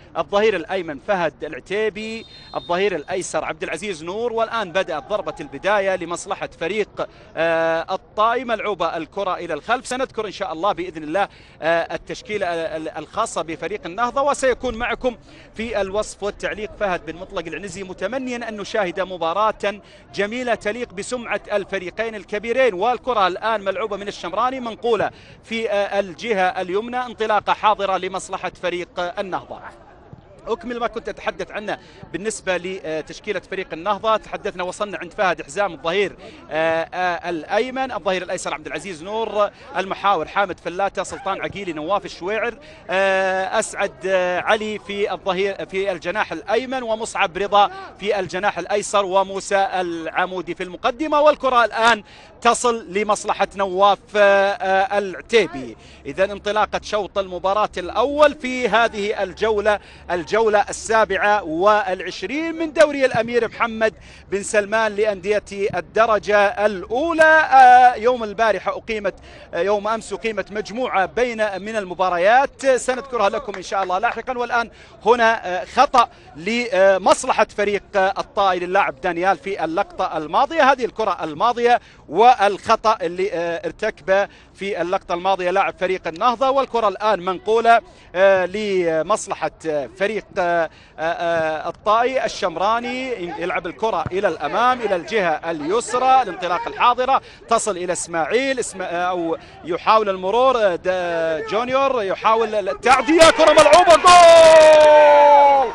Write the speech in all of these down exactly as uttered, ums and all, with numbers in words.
الظهير الأيمن فهد العتيبي، الظهير الأيسر عبد العزيز نور. والآن بدأت ضربة البداية لمصلحة فريق الطائي. ملعوبة الكرة إلى الخلف. سنذكر إن شاء الله بإذن الله التشكيلة الخاصة بفريق النهضة، وسيكون معكم في الوصف والتعليق فهد بن مطلق العنزي، متمنيا أن نشاهد مباراة جميلة تليق بسمعة الفريقين الكبيرين. والكرة الآن ملعوبة من الشمراني، منقولة في الجهة اليمنى، انطلاقة حاضرة لمصلحة فريق النهضة. أكمل ما كنت أتحدث عنه بالنسبة لتشكيلة فريق النهضة. تحدثنا وصلنا عند فهد حزام الظهير الأيمن، الظهير الأيسر عبد العزيز نور، المحاور حامد فلاتة، سلطان عقيلي، نواف الشويعر، أسعد علي في الظهير في الجناح الأيمن، ومصعب رضا في الجناح الأيسر، وموسى العمودي في المقدمة. والكرة الآن تصل لمصلحة نواف العتيبي. إذا انطلاقة شوط المباراة الأول في هذه الجولة الجولة السابعة والعشرين من دوري الأمير محمد بن سلمان لأندية الدرجة الأولى. يوم البارحة أقيمت يوم أمس أقيمت مجموعة بين من المباريات سنذكرها لكم إن شاء الله لاحقا. والآن هنا خطأ لمصلحة فريق الطائي للاعب دانيال في اللقطة الماضية. هذه الكرة الماضية والخطأ اللي ارتكبه في اللقطة الماضية لاعب فريق النهضة. والكرة الآن منقولة لمصلحة فريق الطائي. الشمراني يلعب الكرة إلى الأمام إلى الجهة اليسرى. الانطلاق الحاضرة تصل إلى إسماعيل أو يحاول المرور. جونيور يحاول التعدية، كرة ملعوبة، جول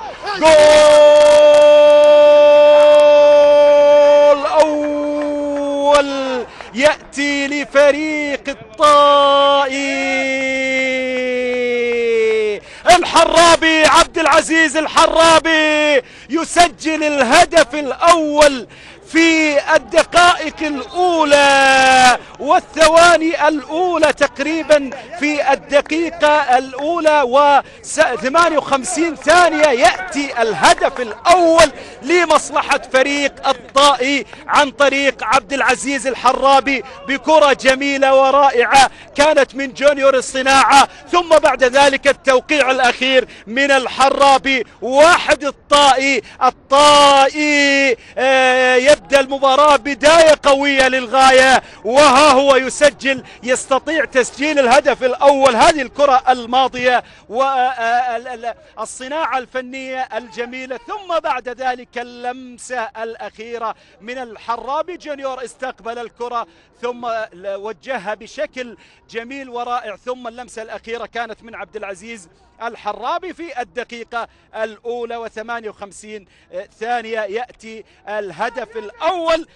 جول أول يأتي لفريق الطائي. الحرابي عبد العزيز الحرابي يسجل الهدف الأول في الدقائق الأولى والثواني الأولى تقريبا. في الدقيقة الأولى وثمانية وخمسين ثانية يأتي الهدف الأول لمصلحة فريق الطائي عن طريق عبد العزيز الحرابي بكرة جميلة ورائعة كانت من جونيور الصناعة، ثم بعد ذلك التوقيع الأخير من الحرابي. واحد الطائي الطائي آه يبدأ المباراة بداية قوية للغاية، وها هو يسجل يستطيع تسجيل الهدف الأول. هذه الكرة الماضية والصناعة الفنية الجميلة، ثم بعد ذلك اللمسة الأخيرة من الحرابي. جونيور استقبل الكرة ثم وجهها بشكل جميل ورائع، ثم اللمسة الأخيرة كانت من عبد العزيز الحرابي في الدقيقة الأولى وثمانية وخمسين ثانية يأتي الهدف الأول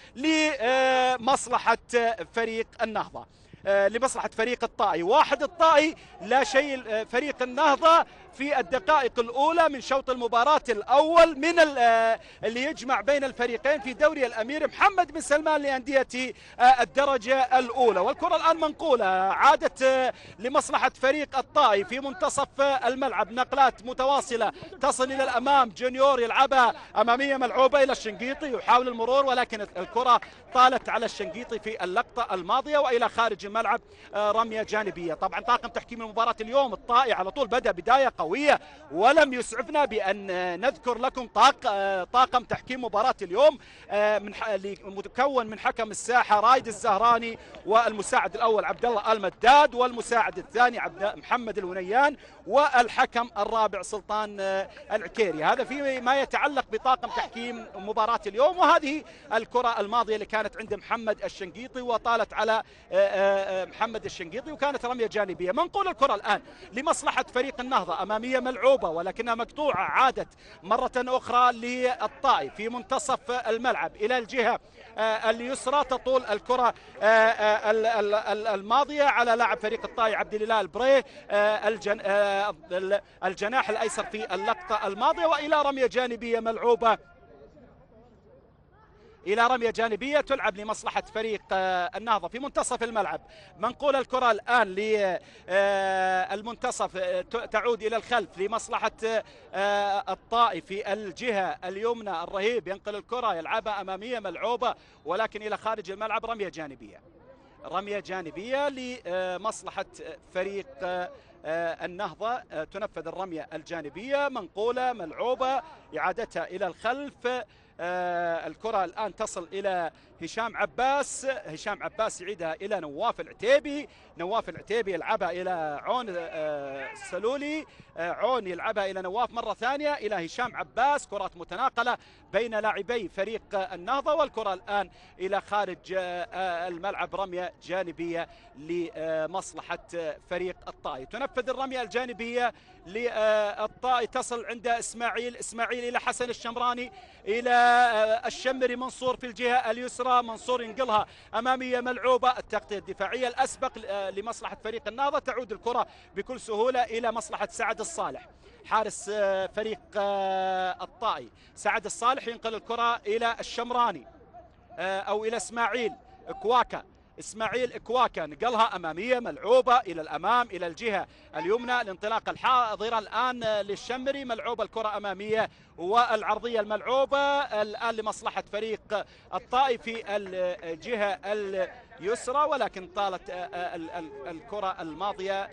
لمصلحة فريق النهضة، لمصلحة فريق الطائي. واحد الطائي لا شيء فريق النهضة في الدقائق الأولى من شوط المباراة الأول من اللي يجمع بين الفريقين في دوري الأمير محمد بن سلمان لأندية الدرجة الأولى. والكرة الآن منقولة، عادت لمصلحة فريق الطائي في منتصف الملعب، نقلات متواصلة تصل إلى الأمام. جونيور يلعبها أمامية ملعوبة إلى الشنقيطي يحاول المرور، ولكن الكرة طالت على الشنقيطي في اللقطة الماضية وإلى خارج الملعب رمية جانبية. طبعا طاقم تحكيم المباراة اليوم الطائي على طول بدأ بداية قوية، ولم يسعفنا بأن نذكر لكم طاق طاقم تحكيم مباراة اليوم من متكون من حكم الساحة رايد الزهراني، والمساعد الأول عبد الله المداد، والمساعد الثاني عبد محمد الونيان، والحكم الرابع سلطان العكيري. هذا فيما يتعلق بطاقم تحكيم مباراة اليوم. وهذه الكرة الماضية اللي كانت عند محمد الشنقيطي وطالت على محمد الشنقيطي وكانت رمية جانبية. منقول الكرة الآن لمصلحة فريق النهضة، أمامية ملعوبة ولكنها مقطوعة، عادت مرة أخرى للطائي في منتصف الملعب إلى الجهة اليسرى. تطول الكرة الماضية على لاعب فريق الطائي عبد الاله البريه الجناح الأيسر في اللقطة الماضية، وإلى رمية جانبية ملعوبة إلى رمية جانبية تلعب لمصلحة فريق النهضة في منتصف الملعب. منقول الكرة الآن للمنتصف تعود إلى الخلف لمصلحة الطائي في الجهة اليمنى. الرهيب ينقل الكرة يلعبها أمامية ملعوبة ولكن إلى خارج الملعب. رمية جانبية رمية جانبية لمصلحة فريق النهضة. تنفذ الرمية الجانبية، منقولة ملعوبة، إعادتها إلى الخلف. آه الكرة الآن تصل إلى هشام عباس، هشام عباس يعيدها إلى نواف العتيبي، نواف العتيبي يلعبها إلى عون آه السلولي، آه عون يلعبها إلى نواف مرة ثانية إلى هشام عباس. كرات متناقلة بين لاعبي فريق النهضة، والكرة الآن إلى خارج آه الملعب، رمية جانبية لمصلحة فريق الطائي. تنفذ الرمية الجانبية للطائي، تصل عند إسماعيل، إسماعيل إلى حسن الشمراني، إلى الشمري، منصور في الجهة اليسرى، منصور ينقلها أمامية ملعوبة. التغطية الدفاعية الأسبق لمصلحة فريق النهضة، تعود الكرة بكل سهولة إلى مصلحة سعد الصالح حارس فريق الطائي. سعد الصالح ينقل الكرة إلى الشمراني أو إلى إسماعيل كواكا، إسماعيل كواكا نقلها أمامية ملعوبة إلى الأمام إلى الجهة اليمنى. الانطلاق الحاضرة الآن للشمري، ملعوبة الكرة أمامية، والعرضية الملعوبة الآن لمصلحة فريق الطائي في الجهة اليسرى، ولكن طالت الكرة الماضية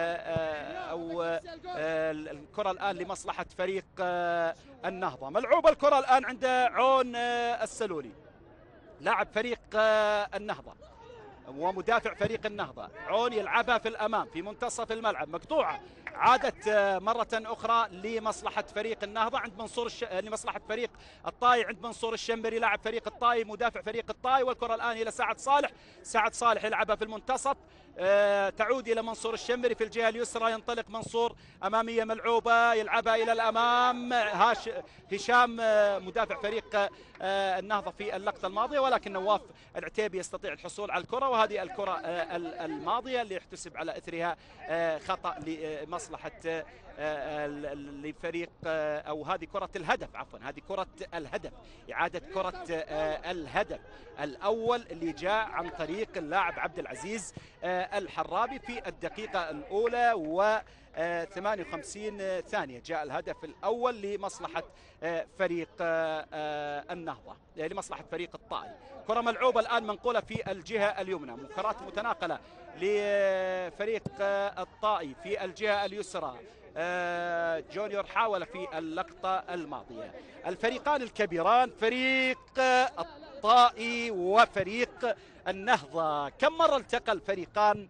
أو الكرة الآن لمصلحة فريق النهضة. ملعوبة الكرة الآن عند عون السلولي لاعب فريق النهضة ومدافع فريق النهضة. عون يلعبها في الأمام في منتصف الملعب، مقطوعة، عادت مرة أخرى لمصلحة فريق النهضة عند منصور الش... لمصلحة فريق الطائي عند منصور الشمري لاعب فريق الطائي مدافع فريق الطائي. والكرة الآن إلى سعد صالح، سعد صالح يلعبها في المنتصف، أه تعود إلى منصور الشمري في الجهة اليسرى، ينطلق منصور أمامية ملعوبة، يلعبها إلى الأمام. هاش هشام مدافع فريق أه النهضة في اللقطة الماضية، ولكن نواف العتيبي يستطيع الحصول على الكرة، وهذه الكرة أه الماضية اللي يحتسب على إثرها أه خطأ لمصلحة مصلحة لفريق، أو هذه كرة الهدف، عفوا هذه كرة الهدف، إعادة كرة الهدف الأول اللي جاء عن طريق اللاعب عبد العزيز الحرابي في الدقيقة الأولى و ثمانية وخمسين ثانية جاء الهدف الأول لمصلحة فريق النهضة، لمصلحة فريق الطائي. كرة ملعوبة الآن منقولة في الجهة اليمنى، مكرات متناقلة لفريق الطائي في الجهة اليسرى. جونيور حاول في اللقطة الماضية. الفريقان الكبيران فريق الطائي وفريق النهضة، كم مرة التقى الفريقان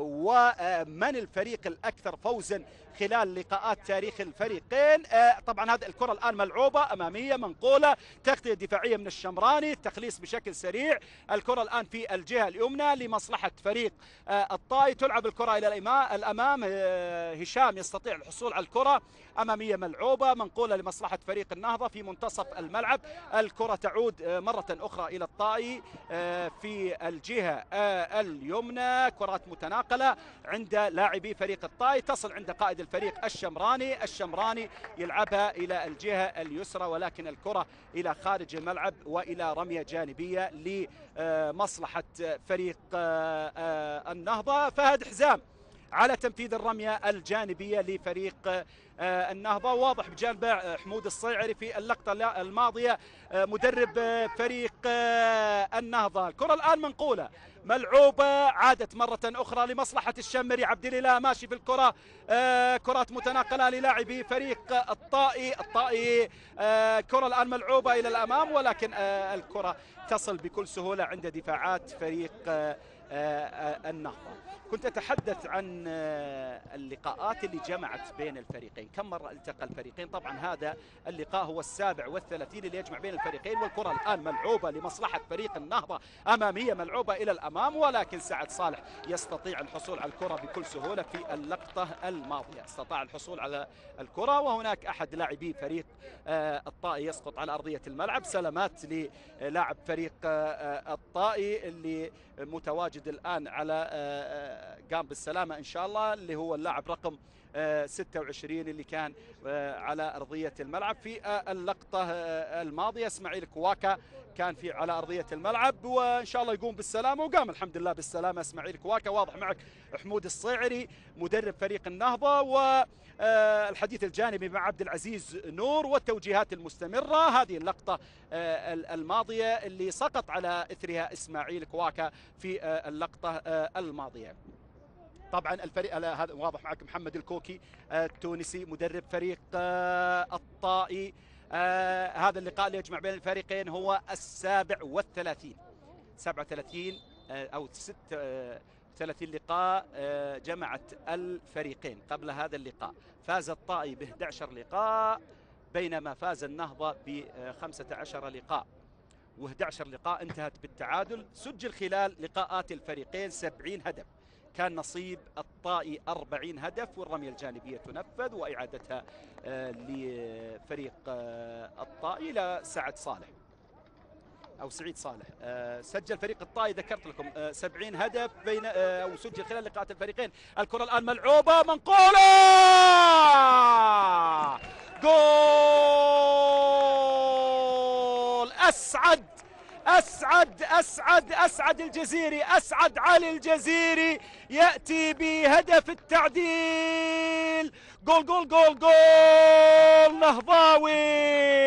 ومن الفريق الأكثر فوزا خلال لقاءات تاريخ الفريقين؟ طبعا هذه الكرة الآن ملعوبة أمامية منقولة، تغطية دفاعية من الشمراني، التخليص بشكل سريع. الكرة الآن في الجهة اليمنى لمصلحة فريق الطائي، تلعب الكرة إلى الأمام، هشام يستطيع الحصول على الكرة أمامية ملعوبة منقولة لمصلحة فريق النهضة في منتصف الملعب. الكرة تعود مرة أخرى إلى الطائي في الجهة اليمنى، كرات متناقلة عند لاعبي فريق الطائي، تصل عند قائد الفريق الشمراني، الشمراني يلعبها إلى الجهة اليسرى، ولكن الكرة إلى خارج الملعب وإلى رمية جانبية لمصلحة فريق النهضة. فهد حزام على تنفيذ الرمية الجانبية لفريق النهضة، واضح بجانب حمود الصيعري في اللقطة الماضية مدرب فريق النهضة. الكرة الآن منقولة ملعوبة، عادت مرة أخرى لمصلحة الشمري، عبد الإله ماشي في الكرة، كرات متناقلة للاعبي فريق الطائي، الطائي كرة الآن ملعوبة إلى الأمام، ولكن الكرة تصل بكل سهولة عند دفاعات فريق النهضة. كنت أتحدث عن اللقاءات اللي جمعت بين الفريقين، كم مرة التقى الفريقين. طبعا هذا اللقاء هو السابع والثلاثين اللي يجمع بين الفريقين، والكرة الآن ملعوبة لمصلحة فريق النهضة أمامية ملعوبة إلى الأمام، ولكن سعد صالح يستطيع الحصول على الكرة بكل سهولة. في اللقطة الماضية استطاع الحصول على الكرة، وهناك أحد لاعبي فريق الطائي يسقط على أرضية الملعب. سلامات للاعب فريق الطائي اللي متواجد الآن على قام بالسلامة إن شاء الله، اللي هو اللاعب رقم ستة وعشرين اللي كان على أرضية الملعب في اللقطة الماضية. اسماعيل كواكا كان في على أرضية الملعب، وإن شاء الله يقوم بالسلامة، وقام الحمد لله بالسلامة اسماعيل كواكا. واضح معك حمود الصيعري مدرب فريق النهضة، والحديث الجانبي مع عبد العزيز نور والتوجيهات المستمرة. هذه اللقطة الماضية اللي سقط على إثرها اسماعيل كواكا في اللقطة الماضية. طبعا الفريق هذا واضح معك محمد الكوكي التونسي مدرب فريق الطائي. هذا اللقاء اللي يجمع بين الفريقين هو السابع والثلاثين، سبعة وثلاثين أو ستة وثلاثين لقاء جمعت الفريقين. قبل هذا اللقاء فاز الطائي ب إحدى عشر لقاء بينما فاز النهضة ب خمسة عشر لقاء، وإحدى عشر لقاء انتهت بالتعادل. سجل خلال لقاءات الفريقين سبعين هدف، كان نصيب الطائي أربعين هدف، والرمية الجانبية تنفذ وإعادتها لفريق الطائي إلى سعد صالح أو سعيد صالح. سجل فريق الطائي ذكرت لكم سبعين هدف بين أو سجل خلال لقاءات الفريقين. الكرة الآن ملعوبة منقولة، جول أسعد أسعد أسعد أسعد الجزيري، أسعد علي الجزيري يأتي بهدف التعديل. جول جول جول جول نهضاوي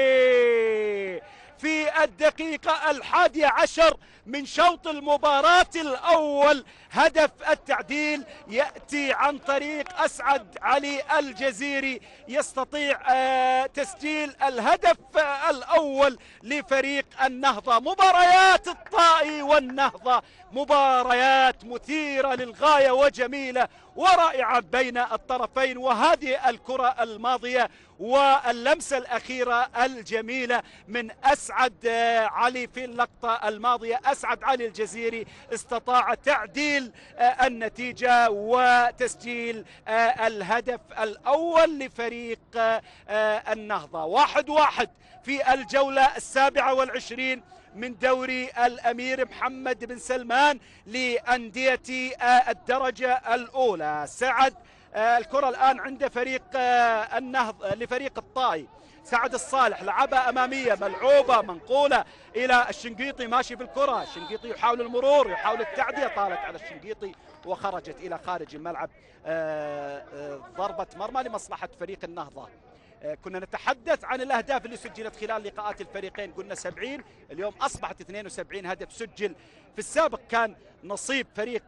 في الدقيقة الحادية عشر من شوط المباراة الأول. هدف التعديل يأتي عن طريق أسعد علي الجزيري، يستطيع تسجيل الهدف الأول لفريق النهضة. مباريات الطائي والنهضة مباريات مثيرة للغاية وجميلة ورائعة بين الطرفين، وهذه الكرة الماضية واللمسة الأخيرة الجميلة من أسعد علي في اللقطة الماضية. أسعد علي الجزيري استطاع تعديل النتيجة وتسجيل الهدف الأول لفريق النهضة. واحد واحد في الجولة السابعة والعشرين من دوري الأمير محمد بن سلمان لأندية الدرجة الأولى. سعد الكرة الآن عند فريق النهضة لفريق الطائي. سعد الصالح لعبها أمامية ملعوبة منقولة إلى الشنقيطي، ماشي في الكرة. الشنقيطي يحاول المرور، يحاول التعدية، طالت على الشنقيطي وخرجت إلى خارج الملعب. ضربة مرمى لمصلحة فريق النهضة. كنا نتحدث عن الأهداف اللي سجلت خلال لقاءات الفريقين، قلنا سبعين، اليوم أصبحت اثنين وسبعين هدف سجل. في السابق كان نصيب فريق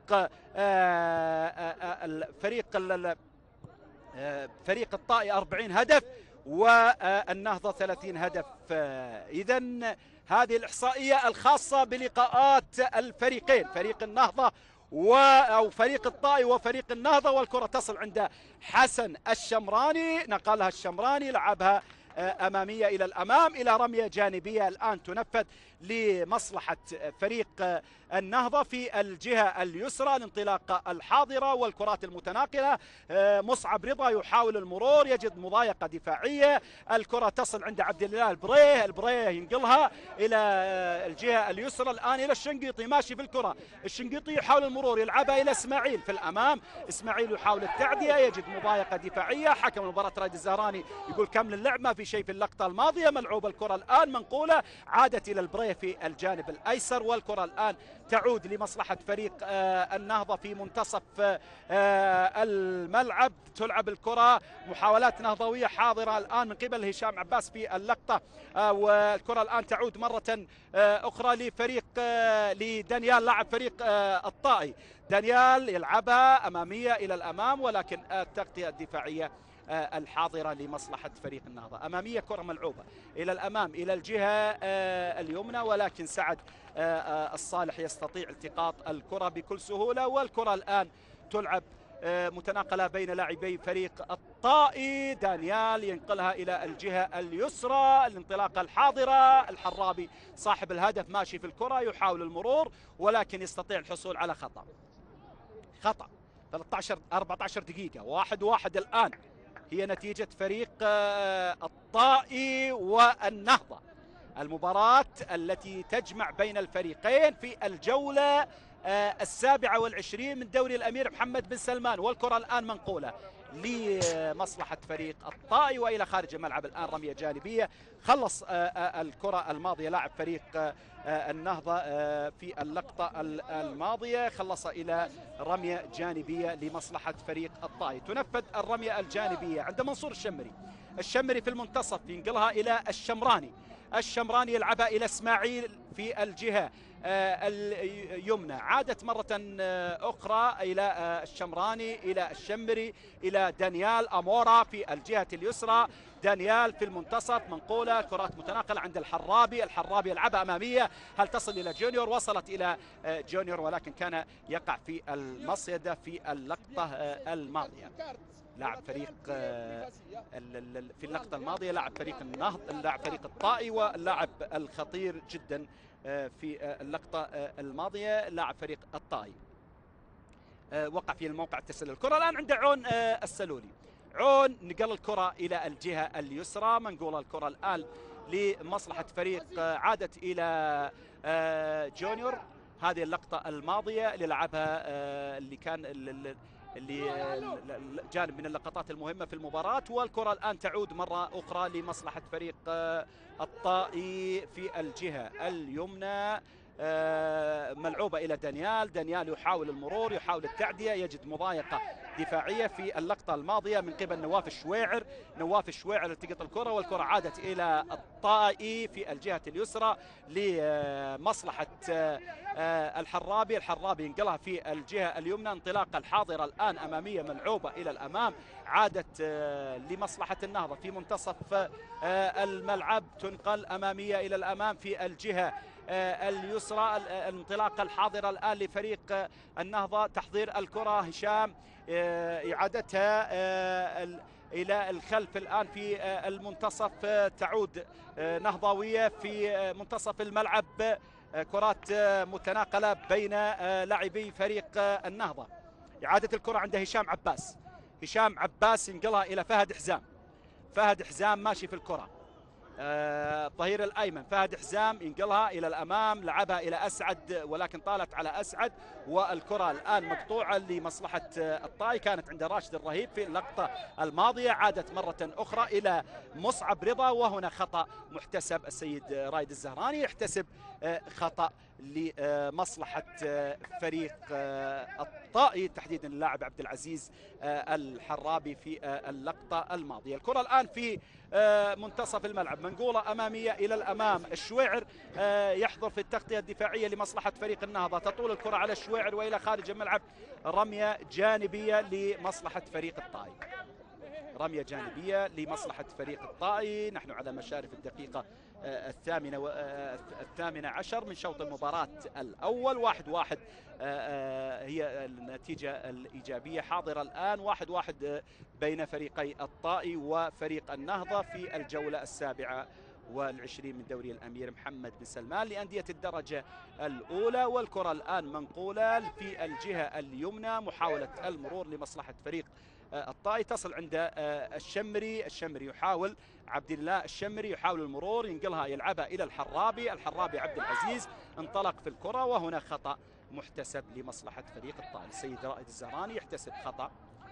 فريق فريق الطائي أربعين هدف والنهضة ثلاثين هدف. إذن هذه الإحصائية الخاصة بلقاءات الفريقين، فريق النهضة و أو فريق الطائي وفريق النهضة. والكرة تصل عند حسن الشمراني، نقلها الشمراني، لعبها أمامية إلى الأمام إلى رمية جانبية الآن تنفذ لمصلحة فريق النهضة في الجهة اليسرى. الانطلاقة الحاضرة والكرات المتناقلة. مصعب رضا يحاول المرور، يجد مضايقة دفاعية. الكرة تصل عند عبد الله البريه، البريه ينقلها إلى الجهة اليسرى الآن إلى الشنقيطي، ماشي بالكرة. الشنقيطي يحاول المرور، يلعبها إلى إسماعيل في الأمام. إسماعيل يحاول التعدية، يجد مضايقة دفاعية. حكم المباراة رائد الزهراني يقول كمل اللعب، ما في شيء في اللقطة الماضية. ملعوب الكرة الآن منقولة، عادت إلى البريه في الجانب الأيسر، والكرة الآن تعود لمصلحة فريق آه النهضة في منتصف آه الملعب. تلعب الكرة، محاولات نهضوية حاضرة الآن من قبل هشام عباس في اللقطة. آه والكرة الآن تعود مرة آه أخرى لفريق آه لدانيال لاعب فريق آه الطائي. دانيال يلعبها أمامية إلى الأمام، ولكن التغطية الدفاعية الحاضرة لمصلحة فريق النهضة. أمامية كرة ملعوبة إلى الأمام إلى الجهة اليمنى، ولكن سعد الصالح يستطيع التقاط الكرة بكل سهولة. والكرة الآن تلعب متناقلة بين لاعبي فريق الطائي. دانيال ينقلها إلى الجهة اليسرى، الانطلاقة الحاضرة. الحرابي صاحب الهدف ماشي في الكرة، يحاول المرور ولكن يستطيع الحصول على خطأ. خطأ ثلاثة عشر أربعة عشر دقيقة. واحد واحد الآن هي نتيجة فريق الطائي والنهضة. المباراة التي تجمع بين الفريقين في الجولة السابعة والعشرين من دوري الأمير محمد بن سلمان. والكرة الآن منقولة لمصلحة فريق الطائي وإلى خارج الملعب الآن رمية جانبية. خلص الكرة الماضية لاعب فريق النهضة في اللقطة الماضية، خلص إلى رمية جانبية لمصلحة فريق الطائي. تنفذ الرمية الجانبية عند منصور الشمري. الشمري في المنتصف ينقلها إلى الشمراني. الشمراني يلعبها إلى إسماعيل في الجهة اليمنى. عادت مرة أخرى إلى الشمراني، إلى الشمري، إلى دانيال أمورا في الجهة اليسرى. دانيال في المنتصف، منقولة، كرات متناقلة عند الحرابي. الحرابي يلعبها أمامية، هل تصل إلى جونيور؟ وصلت إلى جونيور ولكن كان يقع في المصيدة في اللقطة الماضية. لاعب فريق في اللقطة الماضية لاعب فريق النهض، لاعب فريق الطائي، واللاعب الخطير جدا في اللقطة الماضية لاعب فريق الطائي وقع في الموقع التسلل. الكرة الآن عند عون السلولي. عون نقل الكرة إلى الجهة اليسرى، منقولة الكرة الآن لمصلحة فريق، عادت إلى جونيور. هذه اللقطة الماضية اللي لعبها اللي كان اللي جانب من اللقطات المهمة في المباراة. والكرة الآن تعود مرة أخرى لمصلحة فريق الطائي في الجهة اليمنى، ملعوبة إلى دانيال. دانيال يحاول المرور، يحاول التعدية، يجد مضايقة دفاعية في اللقطة الماضية من قبل نواف الشويعر. نواف الشويعر التقط الكرة والكرة عادت إلى الطائي في الجهة اليسرى لمصلحة الحرابي. الحرابي ينقلها في الجهة اليمنى. انطلاقة الحاضرة الآن أمامية ملعوبة إلى الأمام، عادت لمصلحة النهضة في منتصف الملعب، تنقل أمامية إلى الأمام في الجهة اليسرى. الانطلاقة الحاضرة الآن لفريق النهضة، تحضير الكرة هشام، إعادتها إلى الخلف الآن في المنتصف، تعود نهضوية في منتصف الملعب. كرات متناقلة بين لاعبي فريق النهضة. إعادة الكرة عند هشام عباس. هشام عباس ينقلها إلى فهد حزام. فهد حزام ماشي في الكرة، الظهير آه الأيمن فهد حزام ينقلها إلى الأمام، لعبها إلى أسعد ولكن طالت على أسعد، والكرة الآن مقطوعة لمصلحة الطائي. كانت عند راشد الرهيب في اللقطة الماضية، عادت مرة أخرى إلى مصعب رضا، وهنا خطأ محتسب. السيد رايد الزهراني يحتسب آه خطأ لمصلحة آه فريق آه الطائي، تحديدا اللاعب عبد العزيز آه الحرابي في آه اللقطة الماضية. الكرة الآن في آه منتصف الملعب، منقولة أمامية إلى الأمام. الشويعر يحضر في التغطية الدفاعية لمصلحة فريق النهضة، تطول الكرة على الشويعر وإلى خارج الملعب، رمية جانبية لمصلحة فريق الطائي. رمية جانبية لمصلحة فريق الطائي. نحن على مشارف الدقيقة الثامنة والثامنة عشر من شوط المباراة الأول. واحد واحد هي النتيجة الإيجابية حاضرة الآن، واحد واحد بين فريقي الطائي وفريق النهضة في الجولة السابعة والعشرين من دوري الأمير محمد بن سلمان لأندية الدرجة الأولى. والكرة الآن منقولة في الجهة اليمنى، محاولة المرور لمصلحة فريق الطائي، تصل عند الشمري. الشمري يحاول، عبد الله الشمري يحاول المرور، ينقلها يلعبها إلى الحرابي. الحرابي عبد العزيز انطلق في الكرة، وهنا خطأ محتسب لمصلحة فريق الطائي. السيد رائد الزهراني يحتسب خطأ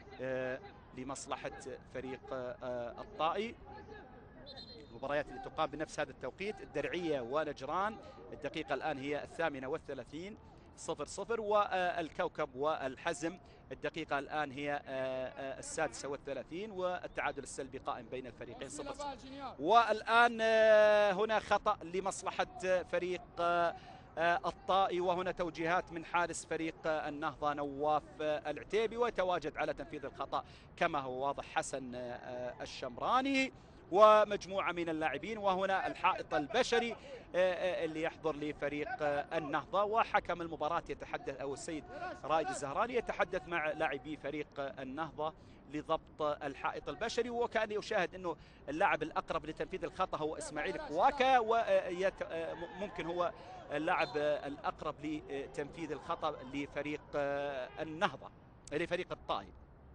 لمصلحة فريق الطائي. المباريات اللي تقام بنفس هذا التوقيت، الدرعية ونجران، الدقيقة الآن هي الثامنة والثلاثين، صفر صفر، والكوكب والحزم الدقيقة الآن هي السادسة والثلاثين، والتعادل السلبي قائم بين الفريقين صفر صفر. والآن هنا خطأ لمصلحة فريق الطائي، وهنا توجيهات من حارس فريق النهضة نواف العتيبي، ويتواجد على تنفيذ الخطأ كما هو واضح حسن الشمراني ومجموعة من اللاعبين. وهنا الحائط البشري اللي يحضر لفريق النهضة، وحكم المباراة يتحدث أو السيد رائد الزهراني يتحدث مع لاعبي فريق النهضة لضبط الحائط البشري. وكان يشاهد أنه اللاعب الأقرب لتنفيذ الخطأ هو إسماعيل كواكا، وممكن هو اللاعب الأقرب لتنفيذ الخطأ لفريق النهضة لفريق الطائي.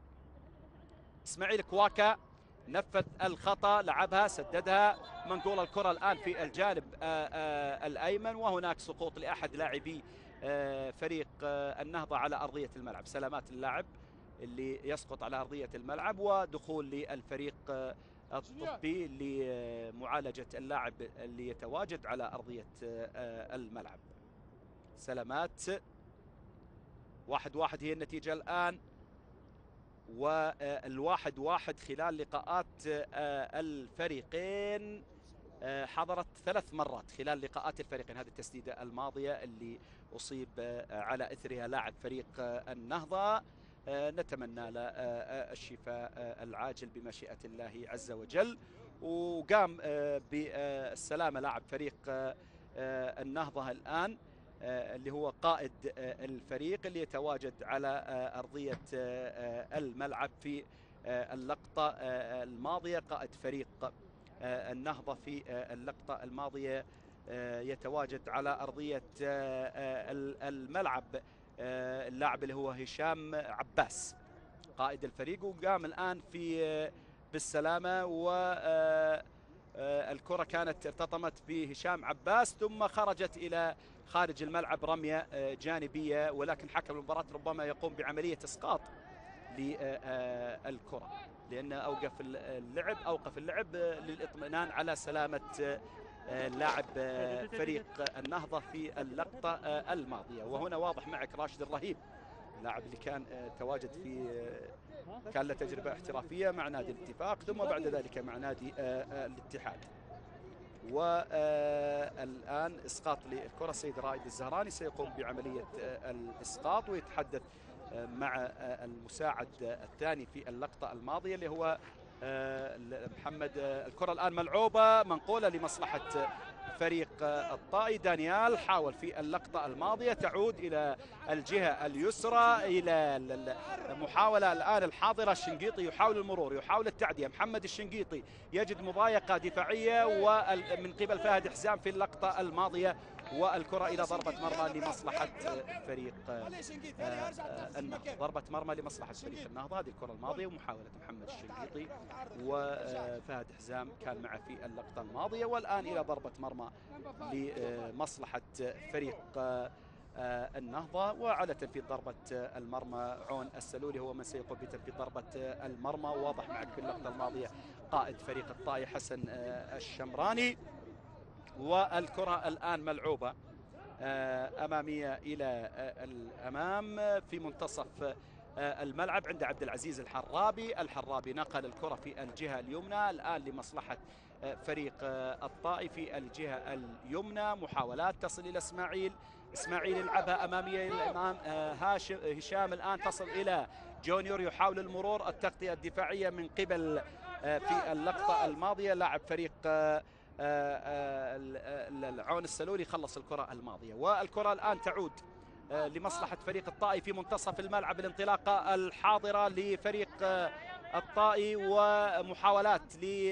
إسماعيل كواكا نفذ الخطأ، لعبها سددها، منقول الكرة الآن في الجانب آآ آآ الأيمن، وهناك سقوط لأحد لاعبي فريق النهضة على أرضية الملعب. سلامات اللاعب اللي يسقط على أرضية الملعب، ودخول للفريق الطبي لمعالجة اللاعب اللي يتواجد على أرضية الملعب. سلامات. واحد واحد هي النتيجة الآن، والواحد واحد خلال لقاءات الفريقين حضرت ثلاث مرات خلال لقاءات الفريقين. هذه التسديدة الماضية اللي أصيب على إثرها لاعب فريق النهضة، نتمنى له الشفاء العاجل بمشيئة الله عز وجل. وقام بالسلامة لاعب فريق النهضة الآن اللي هو قائد الفريق اللي يتواجد على أرضية الملعب في اللقطة الماضية. قائد فريق النهضة في اللقطة الماضية يتواجد على أرضية الملعب، اللاعب اللي هو هشام عباس قائد الفريق، وقام الآن في بالسلامة. والكرة كانت ارتطمت بهشام عباس ثم خرجت إلى خارج الملعب رمية جانبية، ولكن حكم المباراة ربما يقوم بعملية إسقاط للكرة لأن أوقف اللعب أوقف اللعب للإطمئنان على سلامة لاعب فريق النهضة في اللقطة الماضية. وهنا واضح معك راشد الرهيب اللاعب اللي كان تواجد في كان له تجربة احترافية مع نادي الاتفاق ثم بعد ذلك مع نادي الاتحاد. والآن إسقاط للكرة. السيد رائد الزهراني سيقوم بعملية الإسقاط ويتحدث مع المساعد الثاني في اللقطة الماضية اللي هو محمد. الكرة الآن ملعوبة منقولة لمصلحة فريق الطائي. دانيال حاول في اللقطة الماضية تعود إلى الجهة اليسرى إلى المحاولة الآن الحاضرة. الشنقيطي يحاول المرور يحاول التعدية. محمد الشنقيطي يجد مضايقة دفاعية ومن قبل فهد حزام في اللقطة الماضية، والكرة إلى ضربة مرمى لمصلحة فريق النهضة. ضربة مرمى لمصلحة فريق النهضة. هذه الكرة الماضية ومحاولة محمد الشنقيطي وفهد حزام كان معه في اللقطة الماضية، والآن إلى ضربة مرمى لمصلحة فريق النهضة. وعلى تنفيذ ضربة المرمى عون السلولي هو من سيقوم بتنفيذ ضربة المرمى. واضح معك في اللقطة الماضية قائد فريق الطائي حسن الشمراني. والكرة الآن ملعوبة أمامية إلى الأمام في منتصف الملعب عند عبد العزيز الحرابي. الحرابي نقل الكرة في الجهة اليمنى الآن لمصلحة فريق الطائي في الجهة اليمنى. محاولات تصل إلى إسماعيل. إسماعيل يلعبها أمامية إلى الأمام. هاشم هشام الآن تصل إلى جونيور يحاول المرور. التغطية الدفاعية من قبل في اللقطة الماضية لاعب فريق عون السلولي خلص الكرة الماضية. والكرة الآن تعود لمصلحة فريق الطائي في منتصف الملعب. الانطلاقة الحاضرة لفريق الطائي ومحاولات ل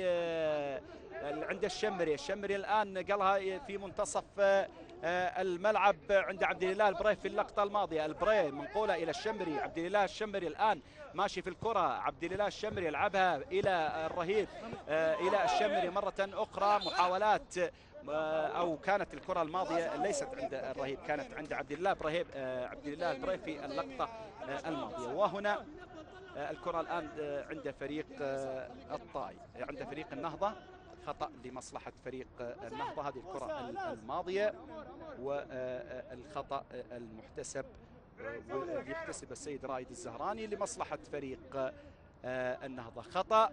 عند الشمري. الشمري الآن نقلها في منتصف الملعب عند عبد الاله البريه في اللقطة الماضية. البريه منقولة إلى الشمري. عبد الاله الشمري الآن ماشي في الكرة. عبد الاله الشمري يلعبها إلى الرهيب إلى الشمري مرة أخرى. محاولات أو كانت الكرة الماضية ليست عند الرهيب كانت عند عبد الله برهيب عبد الله البريه في اللقطة الماضية. وهنا الكرة الآن عند فريق الطائي عند فريق النهضة. خطأ لمصلحة فريق النهضة. هذه الكرة الماضية والخطأ المحتسب ويحتسب السيد رائد الزهراني لمصلحة فريق النهضة. خطأ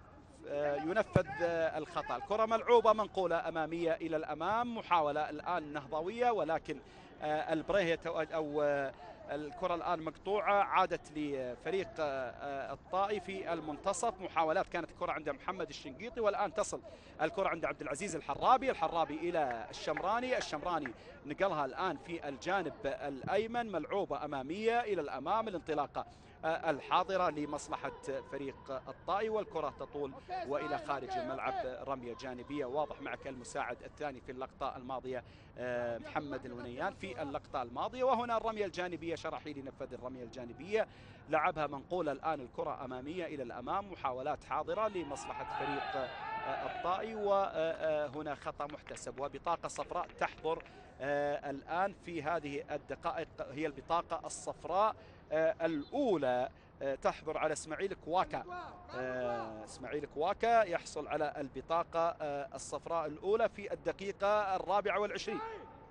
ينفذ الخطأ. الكرة ملعوبة منقولة أمامية إلى الأمام. محاولة الآن نهضوية ولكن البريه أو الكرة الآن مقطوعة. عادت لفريق الطائي في المنتصف. محاولات كانت الكرة عند محمد الشنقيطي والآن تصل الكرة عند عبد العزيز الحرابي. الحرابي إلى الشمراني. الشمراني نقلها الآن في الجانب الأيمن ملعوبة أمامية إلى الأمام. الانطلاقة الحاضرة لمصلحة فريق الطائي والكرة تطول وإلى خارج الملعب رمية جانبية. واضح معك المساعد الثاني في اللقطة الماضية محمد الونيان في اللقطة الماضية. وهنا الرمية الجانبية. شرحيلي نفذ الرمية الجانبية لعبها منقولة الآن الكرة أمامية إلى الأمام. محاولات حاضرة لمصلحة فريق الطائي وهنا خطأ محتسب. وبطاقة صفراء تحضر الآن في هذه الدقائق هي البطاقة الصفراء الأولى تحضر على اسماعيل كواكا. اسماعيل كواكا يحصل على البطاقة الصفراء الأولى في الدقيقة الرابعة والعشرين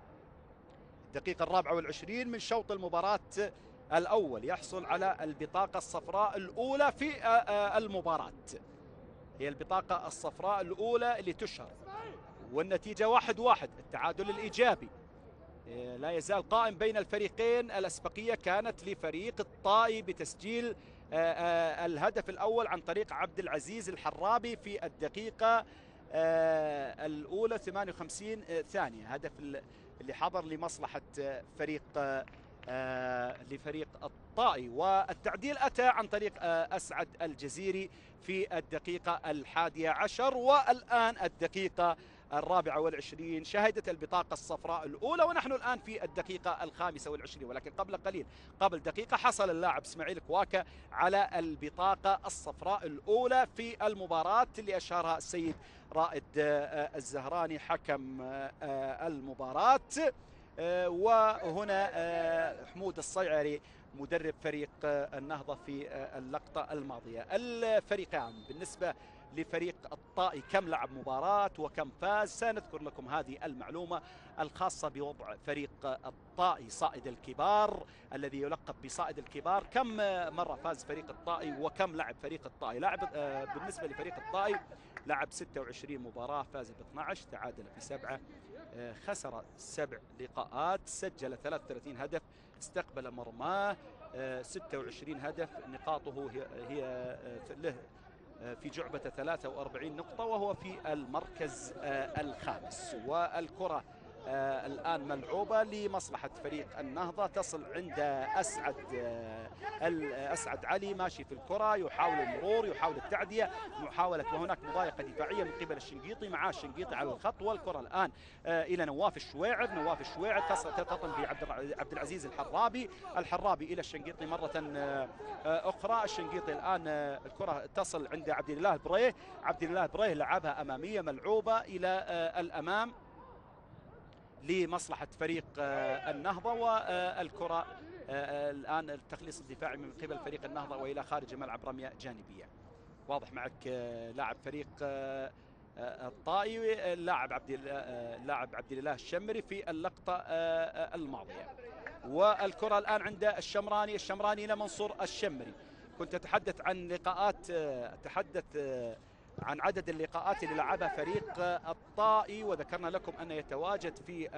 الدقيقة الرابعة والعشرين من شوط المباراة الأول. يحصل على البطاقة الصفراء الأولى في المباراة. هي البطاقة الصفراء الأولى اللي تشهر، والنتيجة واحد واحد، التعادل الإيجابي لا يزال قائم بين الفريقين. الأسبقية كانت لفريق الطائي بتسجيل الهدف الأول عن طريق عبد العزيز الحرابي في الدقيقة الأولى ثمانية وخمسين ثانية، هدف اللي حضر لمصلحة فريق لفريق الطائي. والتعديل أتى عن طريق أسعد الجزيري في الدقيقة الحادية عشر. والآن الدقيقة الرابعة والعشرين شهدت البطاقة الصفراء الأولى، ونحن الآن في الدقيقة الخامسة والعشرين، ولكن قبل قليل قبل دقيقة حصل اللاعب اسماعيل كواكا على البطاقة الصفراء الأولى في المباراة اللي أشارها السيد رائد الزهراني حكم المباراة. وهنا حمود الصيعري مدرب فريق النهضة في اللقطة الماضية. الفريقان بالنسبة لفريق الطائي كم لعب مباراة وكم فاز، سنذكر لكم هذه المعلومة الخاصة بوضع فريق الطائي صائد الكبار الذي يلقب بصائد الكبار. كم مرة فاز فريق الطائي وكم لعب فريق الطائي؟ لعب بالنسبة لفريق الطائي لعب ستة وعشرين مباراة، فاز ب اثني عشر، تعادل في سبعة، خسر سبع لقاءات، سجل ثلاثة وثلاثين هدف، استقبل مرماه ستة وعشرين هدف، نقاطه هي له في جعبة ثلاثة وأربعين نقطة، وهو في المركز الخامس. والكرة الآن ملعوبة لمصلحة فريق النهضة، تصل عند أسعد أسعد علي ماشي في الكرة، يحاول المرور، يحاول التعدية، محاولة وهناك مضايقة دفاعية من قبل الشنقيطي، معاه الشنقيطي على الخط. والكرة الآن إلى نواف الشويعر، نواف الشويعر تقطن بعبد العزيز الحرابي، الحرابي إلى الشنقيطي مرة أخرى، الشنقيطي الآن الكرة تصل عند عبد الله البريه، عبد الله البريه لعبها أمامية ملعوبة إلى الأمام لمصلحة فريق النهضة. والكرة الآن التخليص الدفاعي من قبل فريق النهضة وإلى خارج الملعب، رمية جانبية. واضح معك لاعب فريق الطائي اللاعب عبد اللاعب عبد الله الشمري في اللقطة الماضية. والكرة الآن عند الشمراني، الشمراني إلى منصور الشمري. كنت أتحدث عن لقاءات، أتحدث عن عدد اللقاءات اللي لعبها فريق الطائي، وذكرنا لكم أنه يتواجد في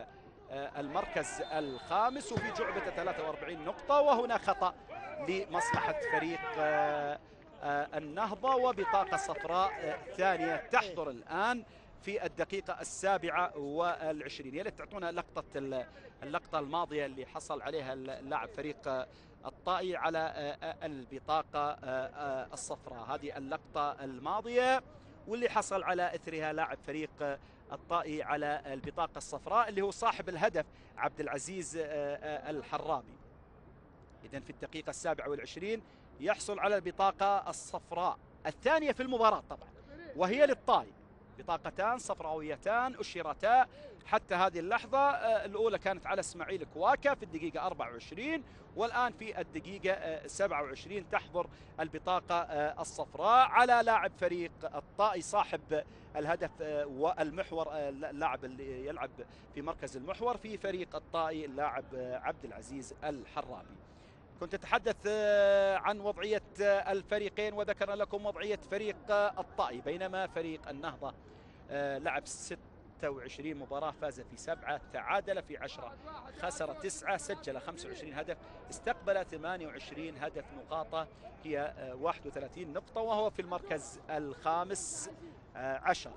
المركز الخامس وفي جعبة ثلاثة وأربعين نقطة. وهنا خطأ لمصلحة فريق النهضة، وبطاقة صفراء ثانية تحضر الآن في الدقيقة السابعة والعشرين. يا ليت تعطونا لقطة اللقطة الماضية اللي حصل عليها اللاعب فريق الطائي على البطاقة الصفراء، هذه اللقطة الماضية واللي حصل على إثرها لاعب فريق الطائي على البطاقة الصفراء اللي هو صاحب الهدف عبد العزيز الحرابي. إذن في الدقيقة السابعة والعشرين يحصل على البطاقة الصفراء الثانية في المباراة طبعا، وهي للطائي، بطاقتان صفراويتان أشيرتا حتى هذه اللحظة. الأولى كانت على اسماعيل كواكا في الدقيقة أربعة وعشرين، والآن في الدقيقة سبعة وعشرين تحضر البطاقة الصفراء على لاعب فريق الطائي صاحب الهدف والمحور، اللاعب اللي يلعب في مركز المحور في فريق الطائي اللاعب عبد العزيز الحرابي. كنت أتحدث عن وضعية الفريقين وذكرنا لكم وضعية فريق الطائي، بينما فريق النهضة لعب ستة وعشرين مباراة، فاز في سبعة، تعادل في عشرة، خسر تسعة، سجل خمسة وعشرين هدف، استقبل ثمانية وعشرين هدف، نقاطه هي واحد وثلاثين نقطة، وهو في المركز الخامس عشر.